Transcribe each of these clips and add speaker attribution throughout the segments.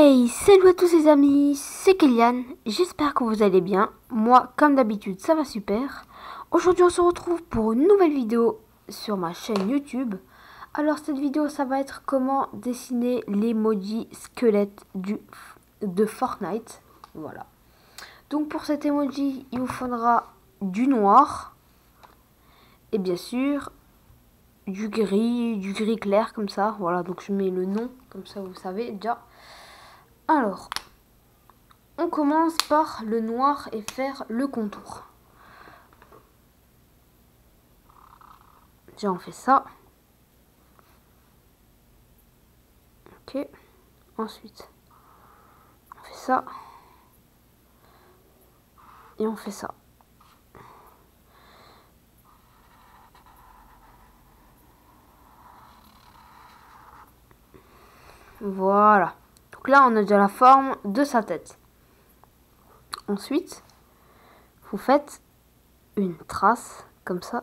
Speaker 1: Hey, salut à tous les amis, c'est Kélian, j'espère que vous allez bien. Moi, comme d'habitude, ça va super. Aujourd'hui, on se retrouve pour une nouvelle vidéo sur ma chaîne YouTube. Alors, cette vidéo, ça va être comment dessiner l'emoji squelette de Fortnite. Voilà. Donc, pour cet emoji, il vous faudra du noir et bien sûr du gris clair comme ça. Voilà, donc je mets le nom, comme ça vous savez déjà. Alors, on commence par le noir et faire le contour. Déjà, on fait ça. Ok. Ensuite, on fait ça. Et on fait ça. Voilà. Donc là, on a déjà la forme de sa tête. Ensuite, vous faites une trace comme ça.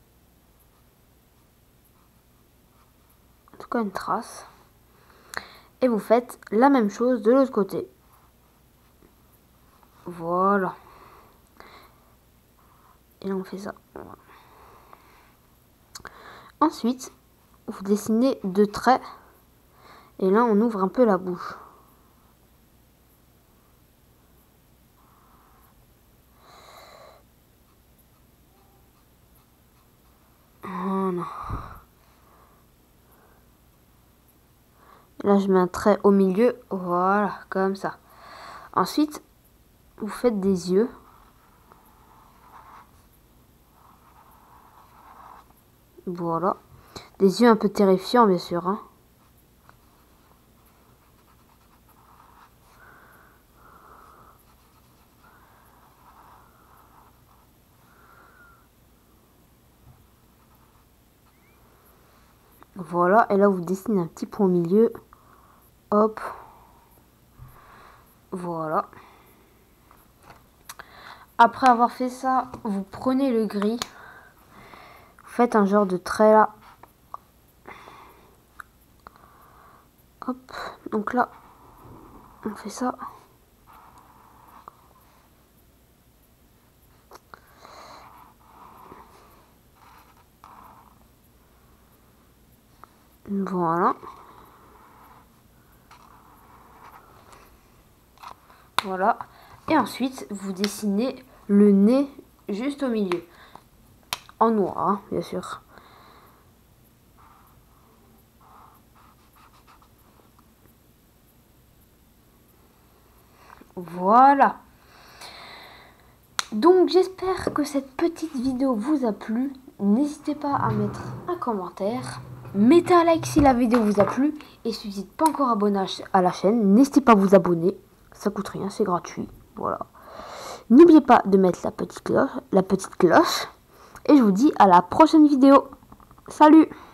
Speaker 1: En tout cas, une trace. Et vous faites la même chose de l'autre côté. Voilà. Et là, on fait ça. Voilà. Ensuite, vous dessinez deux traits. Et là, on ouvre un peu la bouche. Voilà. Là, je mets un trait au milieu. Voilà, comme ça. Ensuite, vous faites des yeux. Voilà. Des yeux un peu terrifiants, bien sûr. Hein. Voilà. Et là, vous dessinez un petit point au milieu. Hop. Voilà. Après avoir fait ça, vous prenez le gris. Vous faites un genre de trait là. Hop. Donc là, on fait ça. Voilà. Voilà. Et ensuite, vous dessinez le nez juste au milieu. En noir, hein, bien sûr. Voilà. Donc, j'espère que cette petite vidéo vous a plu. N'hésitez pas à mettre un commentaire. Mettez un like si la vidéo vous a plu. Et si vous n'êtes pas encore abonné à la chaîne, n'hésitez pas à vous abonner. Ça coûte rien, c'est gratuit. Voilà. N'oubliez pas de mettre la petite cloche. Et je vous dis à la prochaine vidéo. Salut!